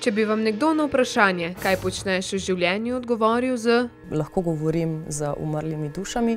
Če bi vam nekdo na vprašanje, kaj počneš v življenju, odgovoril z Lahko govorim z umrlimi dušami.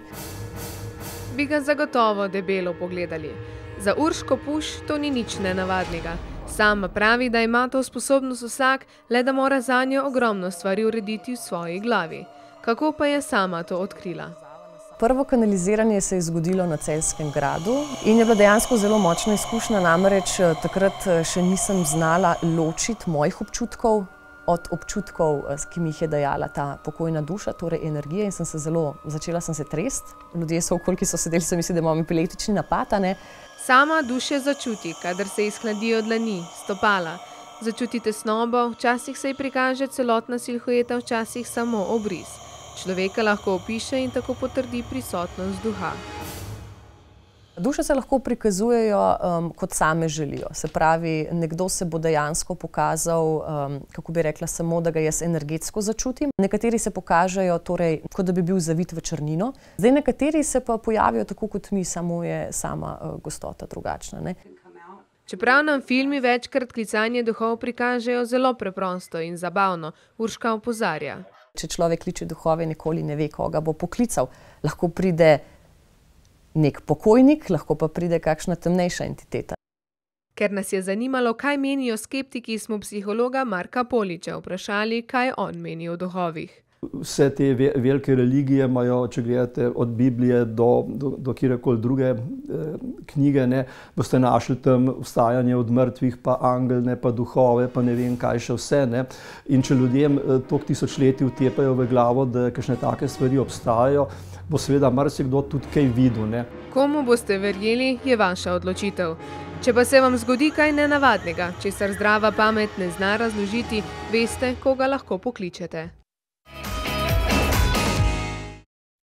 bi ga zagotovo debelo pogledali. Za Urško Puš to ni nič nenavadnega. Sama pravi, da ima to sposobnost vsak, le da mora zanjo ogromno stvari urediti v svoji glavi. Kako pa je sama to odkrila? Prvo kanaliziranje se je zgodilo na Celjskem gradu in je bila dejansko zelo močna izkušnja, namreč takrat še nisem znala ločiti mojih občutkov od občutkov, ki mi jih je dajala ta pokojna duša, torej energije, in začela sem se tresti. Ljudje so okoli, ki so sedeli, so mislili, da imam epileptični napad, a ne. Sama duše začuti, kadar se izhladijo dlani, stopala. Začuti tesnobo, včasih se ji prikaže celotna silhueta, včasih samo obris. Človeka lahko opiše in tako potrdi prisotnost duha. Duše se lahko prikazujejo, kot same želijo. Se pravi, nekdo se bo dejansko pokazal, kako bi rekla, samo da ga jaz energetsko začutim. Nekateri se pokažejo, torej, kot da bi bil zavit v črnino. Zdaj, nekateri se pa pojavijo tako kot mi, samo je sama gostota drugačna, ne. Čeprav nam filmi večkrat klicanje duhov prikažejo zelo preprosto in zabavno, Urška opozarja. Če človek kliče duhove, nikoli ne ve, koga bo poklical. Lahko pride nek pokojnik, lahko pa pride kakšna temnejša entiteta. Ker nas je zanimalo, kaj menijo skeptiki, smo psihologa Marka Poliča vprašali, kaj on meni o duhovih. Vse te velike religije imajo, če gledate od Biblije do kjerkoli druge knjige, ne, boste našli tam vstajanje od mrtvih, pa angelne, pa duhove, pa ne vem kaj še vse, ne. In če ljudem toliko tisočletij vtepajo v glavo, da kakšne take stvari obstajajo, bo seveda marsikdo tudi kaj videl, ne. Komu boste verjeli, je vaša odločitev. Če pa se vam zgodi kaj nenavadnega, česar zdrava pamet ne zna razložiti, veste, koga lahko pokličete.